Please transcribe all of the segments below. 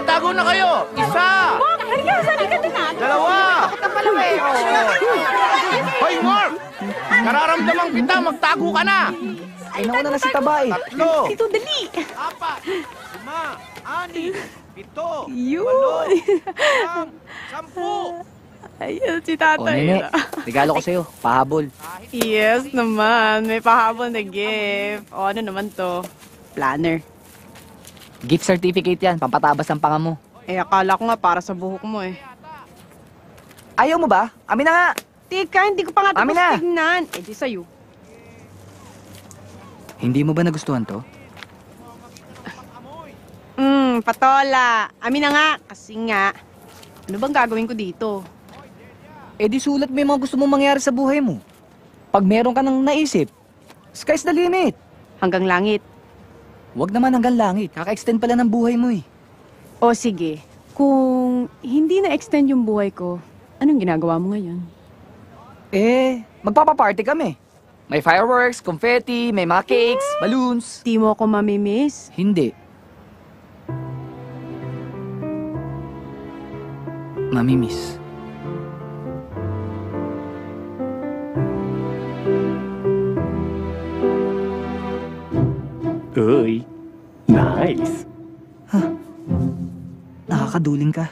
magtago na kayo. Isa. Dalawa. Hoy, Mark! Nararamdaman kita, magtago ka na. Ay, nauna na si Taba eh. Tatlo. Ito, dali. 4, 5, 6, 7, Yun. 8, 9, 10. Ayun, si O, tatay. Nene, regalo ko sa'yo, pahabol. Yes naman, may pahabol na gift. O, ano naman to? Planner. Gift certificate yan, pampatabas ng panga mo. Eh, akala ko nga para sa buhok mo eh. Ayaw mo ba? Amin na nga! Tika, hindi ko pa nga Amin tapos na. tignan. Eh, di sa'yo. Hindi mo ba nagustuhan to? Patola. Amin na nga. Kasi nga, ano bang gagawin ko dito? Eh di sulat mo yung mga gusto mong mangyari sa buhay mo. Pag meron ka nang naisip, sky's the limit. Hanggang langit. Huwag naman hanggang langit, kaka-extend pala ng buhay mo eh. O sige, kung hindi na-extend yung buhay ko, anong ginagawa mo ngayon? Eh, magpapaparty kami. May fireworks, confetti, may mga cakes, balloons. Di mo ako mamimiss? Hindi. Mamimiss. Uy, nice. Nakakaduling ka.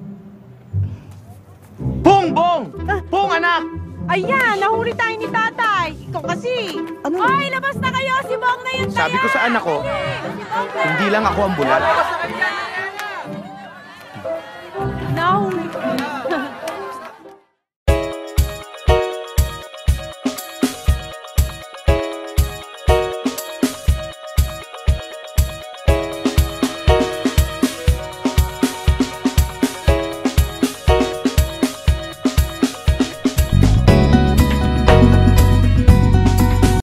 Bong, Bong! Bong, anak! Ayan, nahuli tayo ni tatay. Ikaw kasi. Ano? Ay, labas na kayo. Si Bong na yun. Sabi ko sa anak ko, hindi lang ako ang bulag. Nahuli